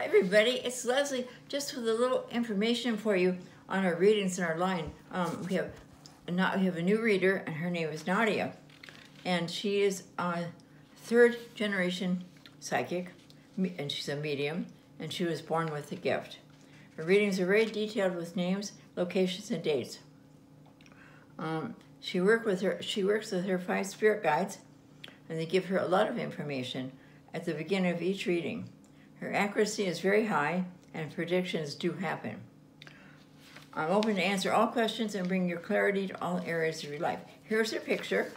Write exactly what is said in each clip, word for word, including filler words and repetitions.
everybody, it's Leslie, just with a little information for you on our readings in our line. Um, we have not we have a new reader, and her name is Nadia, and she is a third generation psychic, and she's a medium, and she was born with a gift. Her readings are very detailed with names, locations, and dates. Um, she work with her she works with her five spirit guides, and they give her a lot of information at the beginning of each reading. Her accuracy is very high, and predictions do happen. I'm open to answer all questions and bring your clarity to all areas of your life. Here's her picture,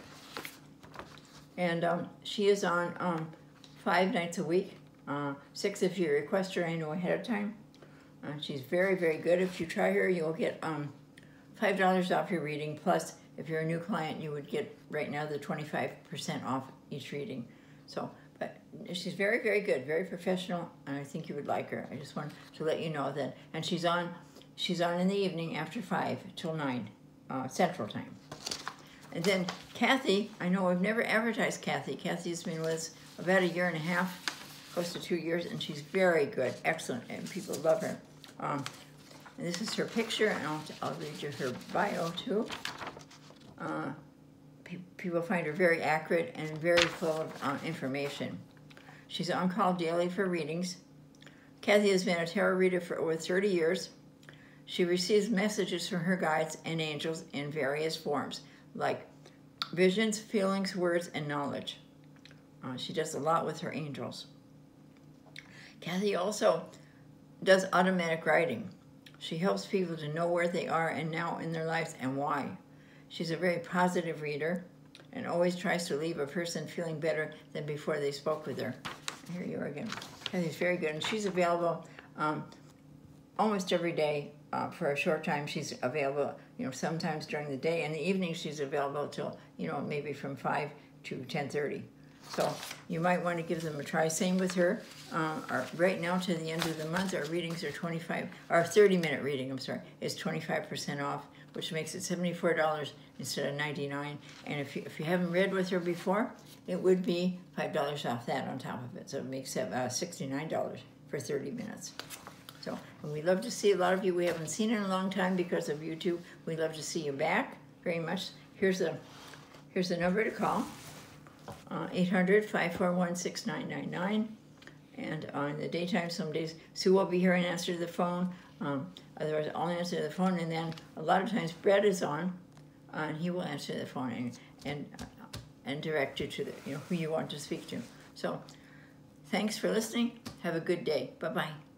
and um, she is on um, five nights a week, uh, six if you request her, I know ahead of time. Uh, she's very, very good. If you try her, you'll get um, five dollars off your reading, plus if you're a new client, you would get right now the twenty-five percent off each reading. So. But she's very, very good, very professional, and I think you would like her. I just want to let you know that. And she's on, she's on in the evening after five till nine uh, Central Time. And then Kathy, I know I've never advertised Kathy. Kathy's been with us about a year and a half, close to two years, and she's very good, excellent, and people love her. Um, and this is her picture, and I'll, I'll read you her bio too. Uh, People find her very accurate and very full of uh, information. She's on call daily for readings. Kathy has been a tarot reader for over thirty years. She receives messages from her guides and angels in various forms, like visions, feelings, words, and knowledge. Uh, she does a lot with her angels. Kathy also does automatic writing. She helps people to know where they are and now in their lives and why. She's a very positive reader and always tries to leave a person feeling better than before they spoke with her. Here you are again. Kathy's very good, and she's available um, almost every day uh, for a short time. She's available, you know, sometimes during the day. In the evening, she's available till, you know, maybe from five to ten thirty. So you might want to give them a try. Same with her. Uh, our, right now, to the end of the month, our readings are twenty-five. Our thirty-minute reading, I'm sorry, is twenty-five percent off, which makes it seventy-four dollars instead of ninety-nine dollars. And if you, if you haven't read with her before, it would be five dollars off that on top of it. So it makes it uh, sixty-nine dollars for thirty minutes. So, and we love to see a lot of you. We haven't seen in a long time because of YouTube. We love to see you back very much. Here's the, here's the number to call. Uh, eight hundred, five four one, six nine nine nine. And uh, in the daytime, some days, Sue will be here and answer the phone. Um, otherwise, I'll answer the phone, and then a lot of times Brett is on, uh, and he will answer the phone and and, uh, and direct you to the, you know, who you want to speak to. So, thanks for listening. Have a good day. Bye bye.